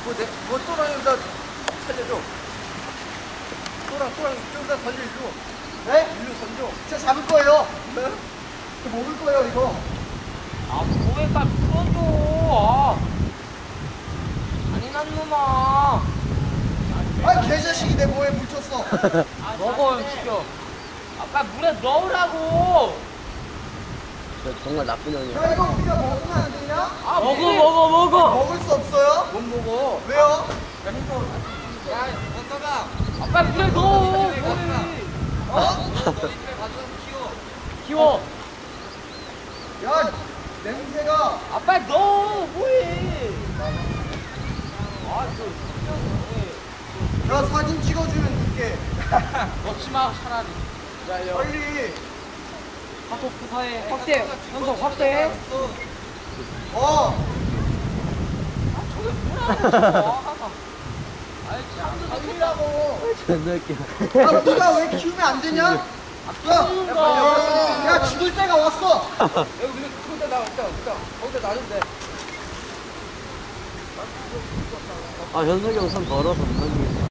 뭐 또랑이다 살려줘. 또랑 좀더 던져줘. 네? 일로 던져. 진짜 잡을 거예요. 네? 저 먹을 거예요, 이거. 아, 뭐해까 풀어줘. 아. 잔인한 놈아. 아, 개자식이 내 뭐에 묻혔어. 먹어, 시켜. 아까 물에 넣으라고. 저 정말 나쁜 형이야. 야, 이거 우리가 먹으면 안 되냐? 아, 먹어. 먹을 수 없어요? 못 먹어. 왜요? 야, 건너가. 아까 물에 넣어. 뭐해. 어? 너 이제 가서 키워. 키워. 야, 냄새가. 아빠 넣어. 뭐해. 아, 야, 사진 찍어주면 줄게. 넣지 마, 차라리. 빨리. 카톡 부사해. 확대. 현석 확대. 어. 저게 뭐라고. 아이, 참. 달리라고. 존나 웃겨. 야, 네가 왜 키우면 안 되냐? 야, 야, 죽을 때가 왔어. 여기 그냥 거기다 놔. 거기다 놔주면 돼. 아, 현석이 형 손 더러워서 못 넘기겠어.